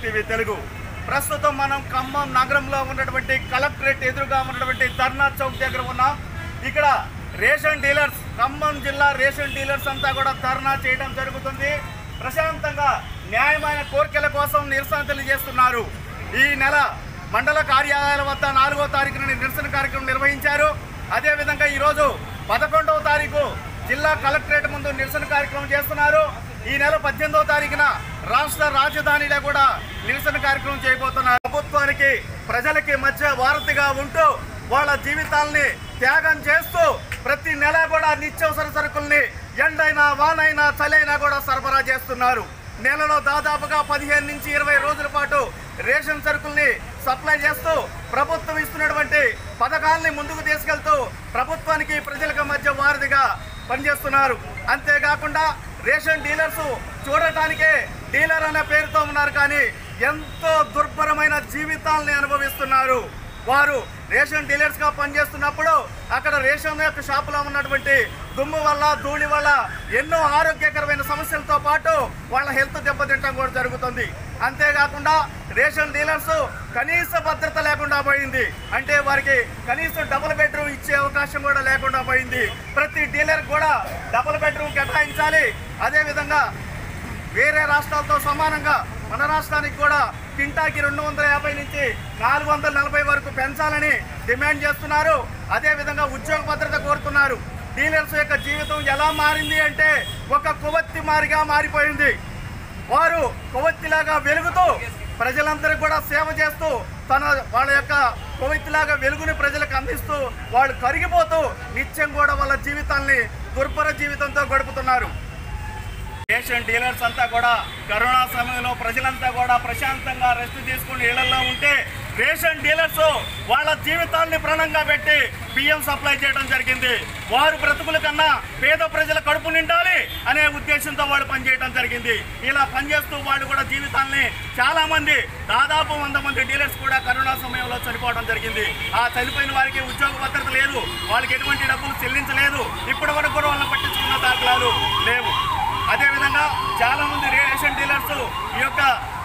TV Telugu. ప్రస్తుతం మనం ఖమ్మం నగరంలో ఉన్నటువంటి కలెక్టరేట్ ఎదురుగా ఉన్నటువంటి ధర్నా చౌక్ దగ్గర ఉన్నాం. ఇక్కడ రేషన్ డీలర్స్, ఖమ్మం జిల్లా రేషన్ డీలర్స్ అంతా కూడా ధర్నా చేయడం జరుగుతుంది. ప్రశాంతంగా న్యాయమైన కోరికల కోసం నిరసన తెలియజేస్తున్నారు. ఈ నెల మండల కార్యాలయాల వద్ద 4వ తారీఖున నిరసన కార్యక్రమం నిర్వహించారు. అదేవిధంగా ఈరోజు 11వ తారీఖు జిల్లా కలెక్టరేట్ ముందు నిరసన కార్యక్రమం చేస్తున్నారు. ఈ నెల 18వ తారీఖున రాష్ట్ర రాజధానిలో కూడా నిరసన కార్యక్రమం చేయబోతున్నారు. ప్రభుత్వానికి ప్రజలకి మధ్య వారధిగా ఉంటూ వాళ్ళ జీవితాల్ని త్యాగం చేస్తూ ప్రతి నెల కూడా నిత్యావసర సరుకుల్ని ఎండైనా వానైనా చలైనా కూడా సరఫరా చేస్తున్నారు. నెలలో దాదాపుగా 15 నుంచి 20 రోజుల పాటు రేషన్ సరుకుల్ని సప్లై చేస్తూ ప్రభుత్వం ఇస్తున్నటువంటి పథకాల్ని ముందుకు తీసుకెళ్తూ ప్రభుత్వానికి ప్రజలకు మధ్య వారధిగా పనిచేస్తున్నారు. అంతేకాకుండా రేషన్ డీలర్స్ చూడటానికే డీలర్ అనే పేరుతో ఉన్నారు, కానీ ఎంతో దుర్భరమైన జీవితాల్ని అనుభవిస్తున్నారు. వారు రేషన్ డీలర్స్గా పనిచేస్తున్నప్పుడు అక్కడ రేషన్ యొక్క షాపులో ఉన్నటువంటి దుమ్ము వల్ల, ధూళి వల్ల ఎన్నో ఆరోగ్యకరమైన సమస్యలతో పాటు వాళ్ళ హెల్త్ దెబ్బతింటం కూడా జరుగుతుంది. అంతేకాకుండా రేషన్ డీలర్స్ కనీస భద్రత లేకుండా పోయింది. అంటే వారికి కనీసం డబుల్ బెడ్రూమ్ ఇచ్చే అవకాశం కూడా లేకుండా పోయింది. ప్రతి డీలర్ కూడా డబుల్ బెడ్రూమ్ కేటాయించాలి. అదేవిధంగా వేరే రాష్ట్రాలతో సమానంగా మన రాష్ట్రానికి కూడా కింటాకి 250 నుంచి 440 వరకు పెంచాలని డిమాండ్ చేస్తున్నారు. అదేవిధంగా ఉద్యోగ భద్రత కోరుతున్నారు. డీలర్స్ యొక్క జీవితం ఎలా మారింది అంటే ఒక కొవ్వొత్తి మారిగా మారిపోయింది. వారు కొవ్వొత్తిలాగా వెలుగుతూ ప్రజలందరికీ కూడా సేవ చేస్తూ వాళ్ళ యొక్క కొవ్వొత్తిలాగా వెలుగుని ప్రజలకు అందిస్తూ వాళ్ళు కరిగిపోతూ నిత్యం కూడా వాళ్ళ జీవితాల్ని దుర్భర జీవితంతో గడుపుతున్నారు. రేషన్ డీలర్స్ అంతా కూడా కరోనా సమయంలో ప్రజలంతా కూడా ప్రశాంతంగా రెస్ట్ తీసుకుని ఇళ్లలో ఉంటే రేషన్ డీలర్స్ వాళ్ళ జీవితాల్ని ప్రాణంగా పెట్టి బియ్యం సప్లై చేయడం జరిగింది. వారు బ్రతుకుల కన్నా పేద ప్రజల కడుపు నిండాలి అనే ఉద్దేశంతో వాళ్ళు పనిచేయడం జరిగింది. ఇలా పనిచేస్తూ వాళ్ళు కూడా జీవితాల్ని చాలా మంది, దాదాపు 100 మంది డీలర్స్ కూడా కరోనా సమయంలో చనిపోవడం జరిగింది. ఆ చనిపోయిన వారికి ఉద్యోగ భద్రత లేదు, వాళ్ళకి ఎటువంటి డబ్బులు చెల్లించలేదు. ఇప్పటి వరకు కూడా వాళ్ళని పట్టించుకున్న దాఖలాలు లేవు. అదేవిధంగా చాలా మంది రేషన్ డీలర్స్ ఈ యొక్క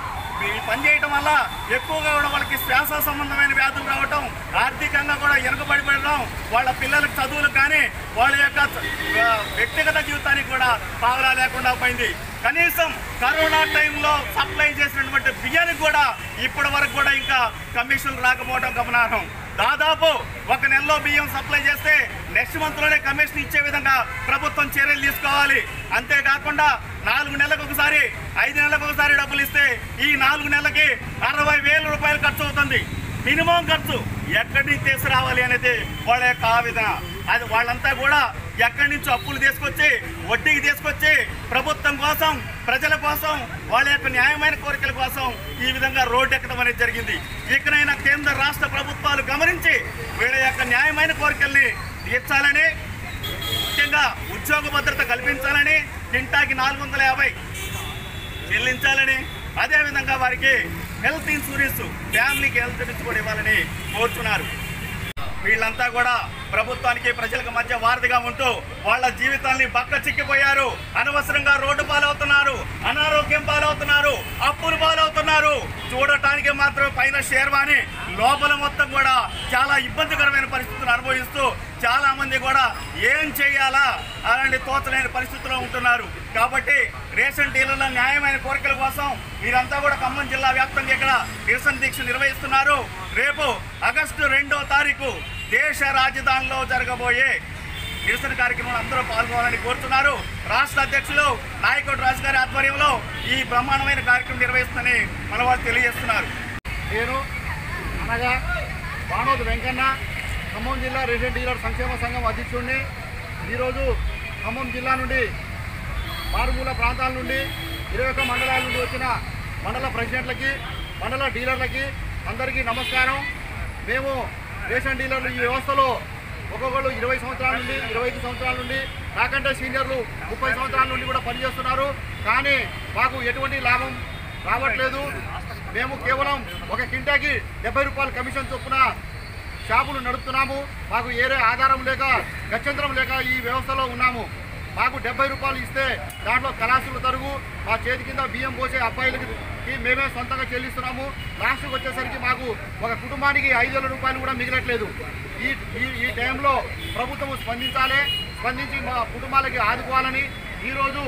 పనిచేయటం వల్ల ఎక్కువగా కూడా వాళ్ళకి శ్వాస సంబంధమైన వ్యాధులు రావటం, ఆర్థికంగా కూడా వెనుకబడిపోవడం, వాళ్ళ పిల్లలకు చదువులకు కానీ వాళ్ళ యొక్క వ్యక్తిగత జీవితానికి కూడా పావలా లేకుండా పోయింది. కనీసం కరోనా టైంలో సప్లై చేసినటువంటి బియ్యానికి కూడా ఇప్పటి వరకు కూడా ఇంకా కమిషన్లు రాకపోవడం గమనార్హం. దాదాపు 1 నెలలో బియ్యం సప్లై చేస్తే నెక్స్ట్ మంత్లోనే కమిషన్ ఇచ్చే విధంగా ప్రభుత్వం చర్యలు తీసుకోవాలి. అంతేకాకుండా 4 నెలలకు ఒకసారి, 5 నెలలకు ఒకసారి డబ్బులు ఇస్తే ఈ 4 నెలలకి 60,000 రూపాయలు ఖర్చు అవుతుంది. మినిమం ఖర్చు ఎక్కడి నుంచి తీసుకురావాలి అనేది వాళ్ళ యొక్క ఆవేదన. అది వాళ్ళంతా కూడా ఎక్కడి నుంచి అప్పులు తీసుకొచ్చి వడ్డీకి తీసుకొచ్చి ప్రభుత్వం కోసం, ప్రజల కోసం, వాళ్ళ యొక్క న్యాయమైన కోరికల కోసం ఈ విధంగా రోడ్డు ఎక్కడం అనేది జరిగింది. ఇకనైనా కేంద్ర రాష్ట్ర ప్రభుత్వాలు గమనించి వీళ్ళ యొక్క న్యాయమైన కోరికల్ని తీర్చాలని, ముఖ్యంగా ఉద్యోగ భద్రత కల్పించాలని, కింటాకి 450 చెల్లించాలని, అదేవిధంగా వారికి హెల్త్ ఇన్సూరెన్స్, ఫ్యామిలీకి హెల్త్ ఇన్సూరెన్స్ కూడా ఇవ్వాలని కోరుతున్నారు. వీళ్ళంతా కూడా ప్రభుత్వానికి ప్రజలకు మధ్య వారధిగా ఉంటూ వాళ్ళ జీవితాల్ని బక్క చిక్కిపోయారు. అనవసరంగా రోడ్డు పాలవుతున్నారు, అనారోగ్యం పాలవుతున్నారు, అప్పులు పాలవుతున్నారు. చూడటానికి మాత్రం పైన షేర్వాణి, లోపల మొత్తం కూడా చాలా ఇబ్బందికరమైన పరిస్థితులు అనుభవిస్తూ చాలా మంది కూడా ఏం చేయాలా అలాంటి తోచలేని పరిస్థితుల్లో ఉంటున్నారు. కాబట్టి రేషన్ డీలర్ల న్యాయమైన కోరికల కోసం వీరంతా కూడా ఖమ్మం జిల్లా వ్యాప్తంగా ఇక్కడ నిరసన దీక్ష నిర్వహిస్తున్నారు. రేపు ఆగస్టు 2వ తారీఖు దేశ రాజధానిలో జరగబోయే నిరసన కార్యక్రమంలో అందరూ పాల్గొనాలని కోరుతున్నారు. రాష్ట్ర అధ్యక్షులు నాయకుడు రాజు గారి ఆధ్వర్యంలో ఈ బ్రహ్మాండమైన కార్యక్రమం నిర్వహిస్తుందని మన వాళ్ళు తెలియజేస్తున్నారు. నేను అనగా బానోతు వెంకన్న, ఖమ్మం జిల్లా రేషన్ డీలర్ సంక్షేమ సంఘం అధ్యక్షుడిని. ఈరోజు ఖమ్మం జిల్లా నుండి మారుమూల ప్రాంతాల నుండి 21 మండలాల నుండి వచ్చిన మండల ప్రెసిడెంట్లకి, మండల డీలర్లకి అందరికీ నమస్కారం. మేము రేషన్ డీలర్లు ఈ వ్యవస్థలో ఒక్కొక్కరు 20 సంవత్సరాల నుండి, 25 సంవత్సరాల నుండి, నాకంటే సీనియర్లు 30 సంవత్సరాల నుండి కూడా పనిచేస్తున్నారు. కానీ మాకు ఎటువంటి లాభం రావట్లేదు. మేము కేవలం 1 కింటాకి 70 రూపాయల కమిషన్ చొప్పున షాపులు నడుపుతున్నాము. మాకు ఏరే ఆధారం లేక, గత్యంతరం లేక ఈ వ్యవస్థలో ఉన్నాము. మాకు 70 రూపాయలు ఇస్తే దాంట్లో కళాసులు తరుగు మా చేతి కింద బియ్యం పోసే అబ్బాయిలకి మేమే సొంతంగా చెల్లిస్తున్నాము. లాస్ట్కి వచ్చేసరికి మాకు ఒక కుటుంబానికి 5,000 రూపాయలు కూడా మిగలట్లేదు. ఈ టైంలో ప్రభుత్వం స్పందించి మా కుటుంబాలకి ఆదుకోవాలని ఈరోజు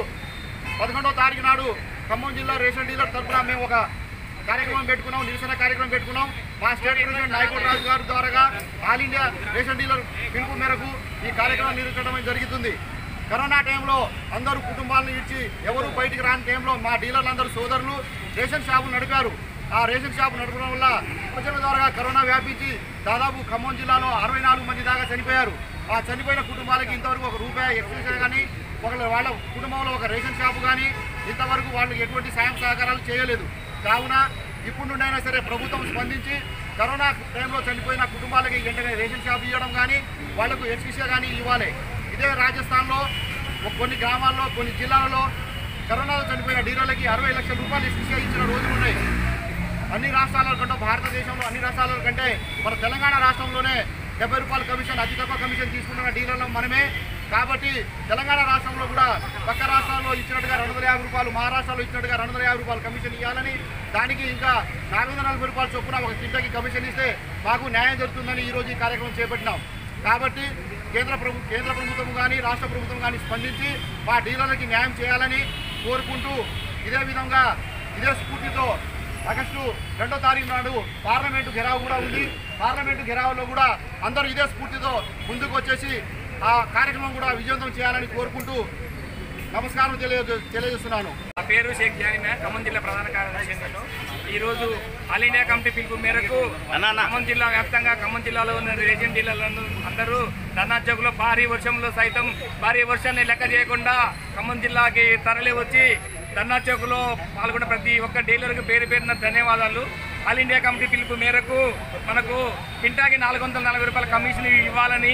11వ తారీఖు నాడు ఖమ్మం జిల్లా రేషన్ డీలర్ తరఫున మేము ఒక కార్యక్రమం పెట్టుకున్నాం, నిరసన కార్యక్రమం పెట్టుకున్నాం. మా స్టేట్ ప్రెసిడెంట్ నాయకుడు రాజు గారి ద్వారా ఆల్ ఇండియా రేషన్ డీలర్ పిలుపు మేరకు ఈ కార్యక్రమం నిర్వహించడం జరుగుతుంది. కరోనా టైంలో అందరూ కుటుంబాలను ఇచ్చి ఎవరు బయటికి రాని టైంలో మా డీలర్లు అందరూ సోదరులు రేషన్ షాపులు నడిపారు. ఆ రేషన్ షాపు నడపడం వల్ల ప్రజల ద్వారా కరోనా వ్యాపించి దాదాపు ఖమ్మం జిల్లాలో 64 మంది దాకా చనిపోయారు. ఆ చనిపోయిన కుటుంబాలకి ఇంతవరకు ₹1 ఎక్స్ప్రెషన్ కానీ వాళ్ళ కుటుంబంలో ఒక రేషన్ షాపు కానీ ఇంతవరకు వాళ్ళు ఎటువంటి సాయం సహకారాలు చేయలేదు. కావున ఇప్పుడు నుండైనా సరే ప్రభుత్వం స్పందించి కరోనా టైంలో చనిపోయిన కుటుంబాలకి వెంటనే రేషన్ షాప్ ఇవ్వడం కానీ వాళ్లకు ఎక్స్ప్రెషన్ కానీ ఇవ్వాలి. ఇదే రాజస్థాన్లో కొన్ని గ్రామాల్లో కొన్ని జిల్లాలలో కరోనాలో చనిపోయిన డీలర్లకి 60 లక్షల రూపాయలు ఎక్స్ప్రెషన్ ఇచ్చిన రోజులు ఉన్నాయి. అన్ని రాష్ట్రాల కంటే భారతదేశంలో అన్ని రాష్ట్రాల కంటే మన తెలంగాణ రాష్ట్రంలోనే 70 రూపాయల కమిషన్ అతి తక్కువ కమిషన్ తీసుకుంటున్న డీలర్లు మనమే. కాబట్టి తెలంగాణ రాష్ట్రంలో కూడా పక్క రాష్ట్రాల్లో ఇచ్చినట్టుగా 250 రూపాయలు, మహారాష్ట్రలో ఇచ్చినట్టుగా 250 రూపాయలు కమిషన్ ఇవ్వాలని, దానికి ఇంకా 440 రూపాయలు చొప్పున ఒక కింటకి కమిషన్ ఇస్తే మాకు న్యాయం జరుగుతుందని ఈరోజు ఈ కార్యక్రమం చేపట్టినాం. కాబట్టి కేంద్ర ప్రభుత్వం కానీ రాష్ట్ర ప్రభుత్వం కానీ స్పందించి మా డీలర్లకి న్యాయం చేయాలని కోరుకుంటూ ఇదే విధంగా ఇదే స్ఫూర్తితో ఆగస్టు 2వ తారీఖు నాడు పార్లమెంటు ఘెరావు కూడా ఉంది. పార్లమెంటు ఘెరావులో కూడా అందరూ ఇదే స్ఫూర్తితో ముందుకు వచ్చేసి ఆ కార్యక్రమం కూడా విజయవంతం చేయాలని కోరుకుంటూ నమస్కారం తెలియజేస్తున్నాను. నా పేరు షేక్ జాయినా, ఖమ్మం జిల్లా ప్రధాన కార్యదర్శి. ఈరోజు ఆల్ ఇండియా కమిటీ పిలుపు మేరకు ఖమ్మం జిల్లా వ్యాప్తంగా ఖమ్మం జిల్లాలో ఉన్న రేషన్ డీలర్లను అందరూ ధర్నా చౌక్లో భారీ వర్షంలో సైతం భారీ వర్షాన్ని లెక్క చేయకుండా ఖమ్మం జిల్లాకి తరలి వచ్చి ధర్నా చౌక్లో పాల్గొన్న ప్రతి ఒక్క డీలర్కు పేరు పేరున ధన్యవాదాలు. ఆల్ ఇండియా కమిటీ పిలుపు మేరకు మనకు కింటాకి 440 రూపాయల కమిషన్ ఇవ్వాలని,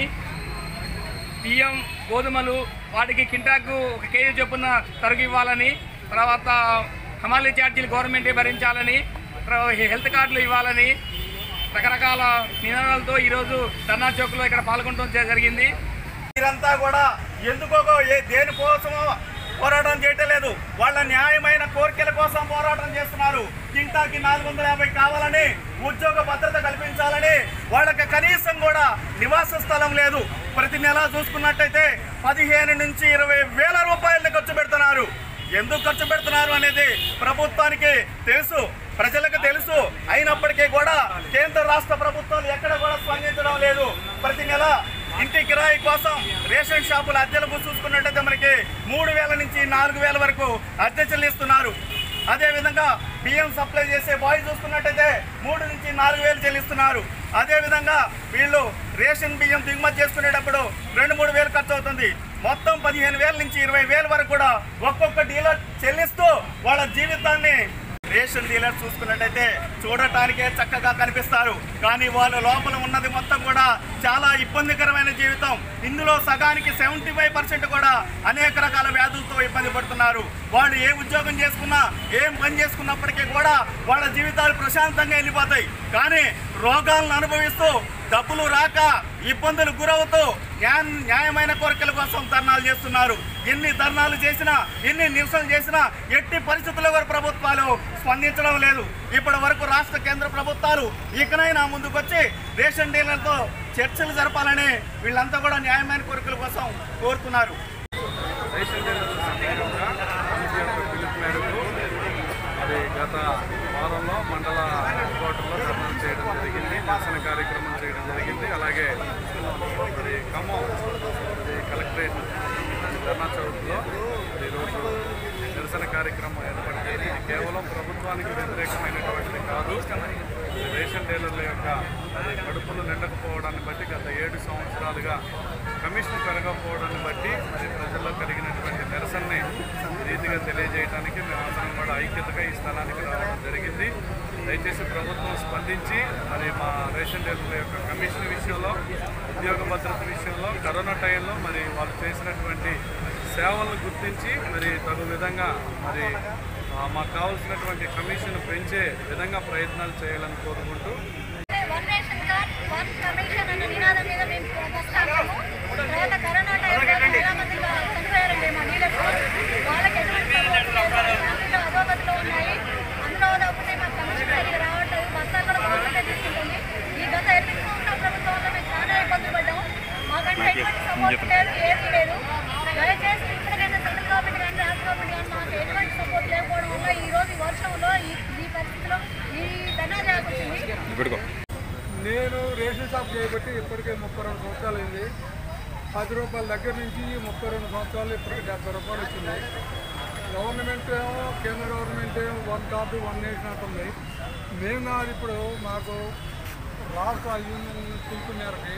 బియ్యం గోధుమలు వాటికి కింటాకు 1 కేజీ చొప్పున తరుగు ఇవ్వాలని, తర్వాత హమాలీ ఛార్జీలు గవర్నమెంటే భరించాలని, హెల్త్ కార్డులు ఇవ్వాలని రకరకాల నినాదాలతో ఈరోజు ధర్నా చౌక్లో ఇక్కడ పాల్గొనడం జరిగింది. మీరంతా కూడా ఎందుకో దేనికోసమో పోరాటం చేయటం లేదు, వాళ్ళ న్యాయమైన కోరికల కోసం పోరాటం చేస్తున్నారు. కింటాకి 450 కావాలని, ఉద్యోగ భద్రత కల్పించాలని, వాళ్ళకి కనీసం కూడా నివాస స్థలం లేదు. ప్రతి నెల చూసుకున్నట్టయితే 15 నుంచి 20 వేల రూపాయలని ఖర్చు పెడుతున్నారు. ఎందుకు ఖర్చు పెడుతున్నారు అనేది ప్రభుత్వానికి తెలుసు, ప్రజలకు తెలుసు. అయినప్పటికీ కూడా కేంద్ర రాష్ట్ర ప్రభుత్వాలు ఎక్కడ కూడా స్పందించడం లేదు. ప్రతి నెల ఇంటి కిరాయి కోసం రేషన్ షాపుల అద్దెలకు చూసుకున్నట్టయితే మనకి 3,000 నుంచి 4,000 వరకు అద్దె చెల్లిస్తున్నారు. అదేవిధంగా బియ్యం సప్లై చేసే బాయ్ చూసుకున్నట్టయితే 3 నుంచి 4,000 చెల్లిస్తున్నారు. అదేవిధంగా వీళ్ళు రేషన్ బియ్యం దిగుమతి చేసుకునేటప్పుడు 2-3 వేలు ఖర్చు అవుతుంది. మొత్తం 15,000 నుంచి 20,000 వరకు కూడా ఒక్కొక్క డీలర్ చెల్లిస్తూ వాళ్ళ జీవితాన్ని రేషన్ డీలర్ చూసుకున్నట్టయితే చూడటానికే చక్కగా కనిపిస్తారు, కానీ వాళ్ళ లోపల ఉన్నది మొత్తం కూడా చాలా ఇబ్బందికరమైన జీవితం. ఇందులో సగానికి 75% కూడా అనేక రకాల వ్యాధులతో ఇబ్బంది పడుతున్నారు. వాళ్ళు ఏ ఉద్యోగం చేసుకున్నా, ఏం పని చేసుకున్నప్పటికీ కూడా వాళ్ళ జీవితాలు ప్రశాంతంగా వెళ్ళిపోతాయి. కానీ రోగాలను అనుభవిస్తూ, డబ్బులు రాక ఇబ్బందులు గురవుతూ న్యాయమైన కోరికల కోసం ధర్నాలు చేస్తున్నారు. ఎన్ని ధర్నాలు చేసినా, ఎన్ని నిరసనలు చేసినా ఎట్టి పరిస్థితుల్లో ప్రభుత్వాలు స్పందించడం లేదు. ఇప్పటి వరకు రాష్ట్ర కేంద్ర ప్రభుత్వాలు ఇకనైనా ముందుకొచ్చి రేషన్ డీలర్లతో చర్చలు జరపాలని వీళ్ళంతా కూడా న్యాయమైన కోరికల కోసం కోరుతున్నారు. గత వారంలో మండల హెడ్ క్వార్టర్లో ధర్నాలు చేయడం జరిగింది, నిరసన కార్యక్రమం చేయడం జరిగింది. అలాగే మరి ఖమ్మం కలెక్టరేట్ ధర్నా చౌక్లో ఈరోజు నిరసన కార్యక్రమం ఏర్పడింది. కేవలం ప్రభుత్వానికి వ్యతిరేకమైనటువంటిది కాదు, రేషన్ డీలర్ల యొక్క కడుపులు నిండకపోవడాన్ని బట్టి గత 7 సంవత్సరాలుగా కమిషన్ పెరగకపోవడాన్ని బట్టి మరి ప్రజల్లో కలిగినటువంటి నిరసనని రీతిగా తెలియజేయడానికి మేమందరం కూడా ఐక్యతగా ఈ స్థలానికి రావడం జరిగింది. దయచేసి ప్రభుత్వం స్పందించి మరి మా రేషన్ డీలర్ల యొక్క కమిషన్ విషయంలో, ఉద్యోగ భద్రత విషయంలో, కరోనా టైంలో మరి వాళ్ళు చేసినటువంటి సేవలను గుర్తించి మరి తగు విధంగా మరి మాకు కావాల్సినటువంటి కమిషన్ పెంచే విధంగా ప్రయత్నాలు చేయాలని కోరుకుంటూ కరోనా టైంలో చాలా మంది చనిపోయారండి. ఎటువంటి సపోర్ట్ లేదు, ఏమీ లేదు. దయచేసి ఇప్పటికైనా సెంట్రల్ గవర్నమెంట్ కానీ రాష్ట్ర గవర్నమెంట్ కానీ మాకు ఎటువంటి సపోర్ట్ లేకపోవడం వల్ల ఈ రోజు ఈ వర్షంలో ఈ పరిస్థితిలో ఈ ధర్నా చేయాల్సి. నేను రేషన్ షాప్ చేయబట్టి ఇప్పటికే 32 సంవత్సరాలు అయింది. 10 రూపాయల దగ్గర నుంచి 32 సంవత్సరాలు ఇప్పటికి 70 రూపాయలు వచ్చింది. గవర్నమెంట్ ఏమో కేంద్ర గవర్నమెంట్ ఏమో 1 కార్డు 1 నేషన్ అంటుంది. మేము నాది ఇప్పుడు మాకు రాష్ట్ర యూనియన్ పిలుపు మేరకి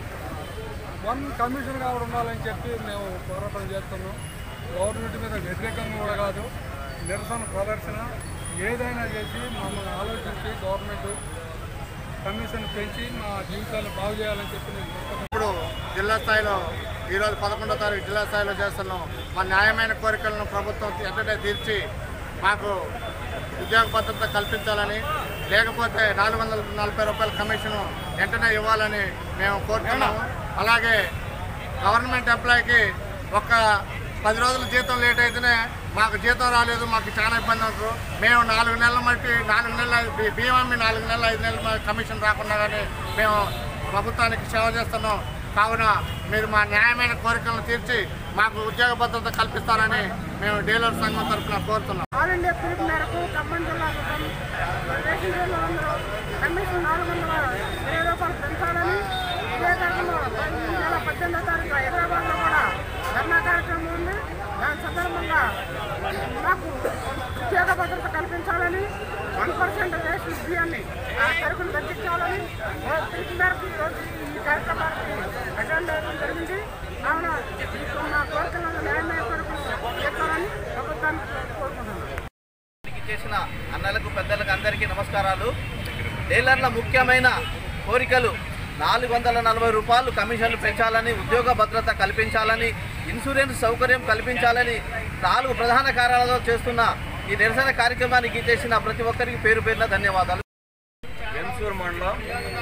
1 కమిషన్ కావడం ఉండాలని చెప్పి మేము పోరాటం చేస్తున్నాం. గవర్నమెంట్ మీద వ్యతిరేకంగా కూడా కాదు, నిరసన ప్రదర్శన ఏదైనా చేసి మమ్మల్ని ఆలోచించి గవర్నమెంట్ కమిషన్ పెంచి మా జీవితాలు బాగు చేయాలని చెప్పి నేను ఇప్పుడు జిల్లా స్థాయిలో ఈరోజు 11వ తారీఖు జిల్లా స్థాయిలో చేస్తున్నాం. మా న్యాయమైన కోరికలను ప్రభుత్వం వెంటనే తీర్చి మాకు ఉద్యోగ భద్రత కల్పించాలని, లేకపోతే 440 రూపాయల కమిషన్ వెంటనే ఇవ్వాలని మేము కోరుతున్నాము. అలాగే గవర్నమెంట్ ఎంప్లాయీకి ఒక 10 రోజుల జీతం లేట్ అయితేనే మాకు జీతం రాలేదు, మాకు చాలా ఇబ్బంది అవుతుంది. మేము 4 నెలల మట్టి 4 నెలల బియ్యం 4 నెలలు 5 నెలల కమిషన్ రాకుండా కానీ మేము ప్రభుత్వానికి సేవ చేస్తున్నాం. కావున మీరు మా న్యాయమైన కోరికలను తీర్చి మాకు ఉద్యోగ భద్రత కల్పిస్తారని మేము డీలర్ సంఘం తరఫున కోరుతున్నాం. ఆల్ ఇండియా పిలుపు మేరకు ఖమ్మం జిల్లా రేషన్ డీలర్లు అందరూ కమిషన్ 420 రూపాయలు పెంచాలని, ఇదే కార్యక్రమం ఈ నెల 18వ తారీఖు హైదరాబాద్లో కూడా ధర్నా కార్యక్రమం ఉంది. దాని సందర్భంగా మాకు ఉద్యోగ భద్రత కల్పించాలని, 1% రేషన్ బియ్యాన్ని ఆ సరుకులు తగ్గించాలని పిలుపు మేరకు ఈరోజు ఈ కార్యక్రమానికి అటెండ్ అవ్వడం జరిగింది. కావున మా కోరికలను న్యాయమైన కోరికలు చేస్తారని ప్రభుత్వాన్ని కోరుకుంటున్నాను. చేసిన అన్నలకు పెద్దలకు అందరికీ నమస్కారాలు. డీలర్ల ముఖ్యమైన కోరికలు 440 రూపాయలు కమిషన్లు పెంచాలని, ఉద్యోగ భద్రత కల్పించాలని, ఇన్సూరెన్స్ సౌకర్యం కల్పించాలని 4 ప్రధాన కారణాలతో చేస్తున్న ఈ నిరసన కార్యక్రమానికి చేసిన ప్రతి ఒక్కరికి పేరు పేరున ధన్యవాదాలు. ఎన్సూర్ మండలం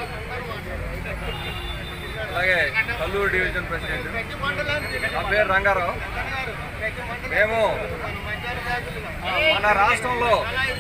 అలాగే కల్లూరు డివిజన్ ప్రెసిడెంట్. నా పేరు రంగారావు. మేము మన రాష్ట్రంలో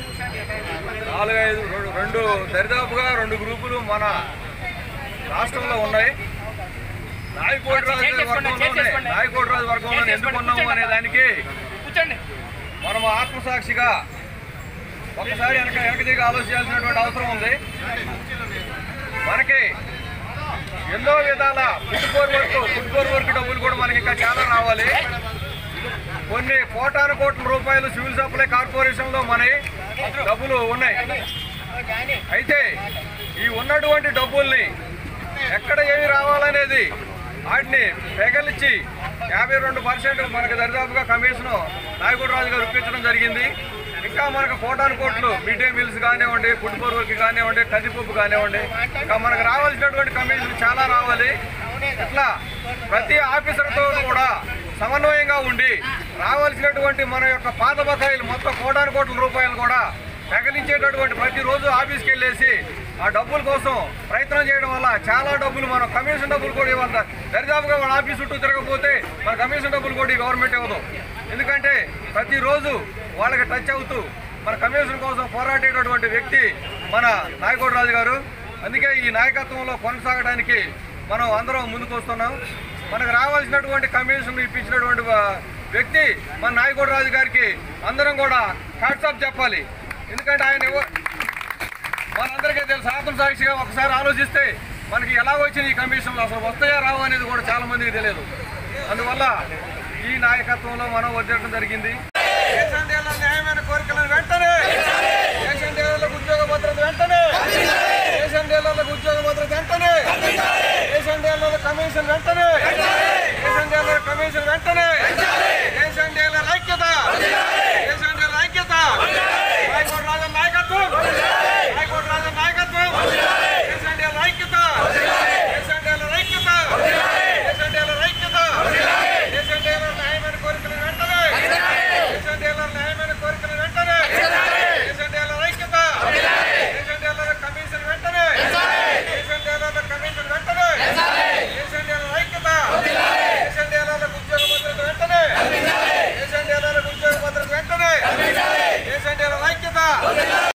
4-5 దరిదాపుగా 2 గ్రూపులు మన రాష్ట్రంలో ఉన్నాయి. నాయకోటి రాజు వర్గంలో ఎందుకున్నాము అనే దానికి మనం ఆత్మసాక్షిగా ఒకసారి వెనక దిగి ఆలోచించాల్సినటువంటి అవసరం ఉంది. మనకి ఎన్నో విధాల ఫుట్బోర్ వర్క్ డబ్బులు కూడా మనకి ఇంకా చాలా రావాలి. కొన్ని కోటాను కోట్ల రూపాయలు సివిల్ సప్లై కార్పొరేషన్లో మన డబ్బులు ఉన్నాయి. అయితే ఈ ఉన్నటువంటి డబ్బుల్ని ఎక్కడ ఏమి రావాలనేది వాటిని పెగలిచ్చి 52% మనకు దరిదాపుగా కమిషను నాయకుడు రాజు గారు ఇప్పించడం జరిగింది. ఇంకా మనకు కోటాను కోట్లు మిడ్ డే మీల్స్ కానివ్వండి, ఫుట్బోర్ వర్క్ కానివ్వండి, కందిపప్పు కానివ్వండి, ఇంకా మనకు రావాల్సినటువంటి కమిషన్ చాలా రావాలి. ఇట్లా ప్రతి ఆఫీసర్తో కూడా సమన్వయంగా ఉండి రావాల్సినటువంటి మన యొక్క పాత బకాయిలు మొత్తం కోటాను కోట్ల రూపాయలు కూడా తగిలించేటటువంటి ప్రతిరోజు ఆఫీస్కి వెళ్ళేసి ఆ డబ్బుల కోసం ప్రయత్నం చేయడం వల్ల చాలా డబ్బులు మనం కమిషన్ డబ్బులు కూడా ఇవ్వాలి. దరిదాపుగా మన ఆఫీస్ చుట్టూ తిరగకపోతే మన కమిషన్ డబ్బులు కూడా ఈ గవర్నమెంట్ ఇవ్వదు. ఎందుకంటే ప్రతిరోజు వాళ్ళకి టచ్ అవుతూ మన కమిషన్ కోసం పోరాడేటటువంటి వ్యక్తి మన నాయకుడు రాజు గారు. అందుకే ఈ నాయకత్వంలో కొనసాగడానికి మనం అందరం ముందుకు వస్తున్నాం. మనకు రావాల్సినటువంటి కమిషన్ ఇప్పించినటువంటి వ్యక్తి మన నాయకుడు రాజు గారికి అందరం కూడా హ్యాట్స్ ఆఫ్ చెప్పాలి. ఎందుకంటే ఆయన మనందరికీ తెలుసు, ఆత్మసాక్షిగా ఒకసారి ఆలోచిస్తే మనకి ఎలా వచ్చింది ఈ కమిషన్లు, అసలు వస్తాయా రావు అనేది కూడా చాలా మందికి తెలియదు. అందువల్ల ఈ నాయకత్వంలో మనం వదిలేయడం జరిగింది. న్యాయమైన కోరికలను వెంటనే, రేషన్ డీలర్లకు ఉద్యోగ భద్రత వెంటనే, రేషన్ డీలర్లకు ఉద్యోగ భద్రత వెంటనే, రేషన్ డీలర్ల కమిషన్ వెంటనే, రేషన్ డీలర్ల కమిషన్ వెంటనే.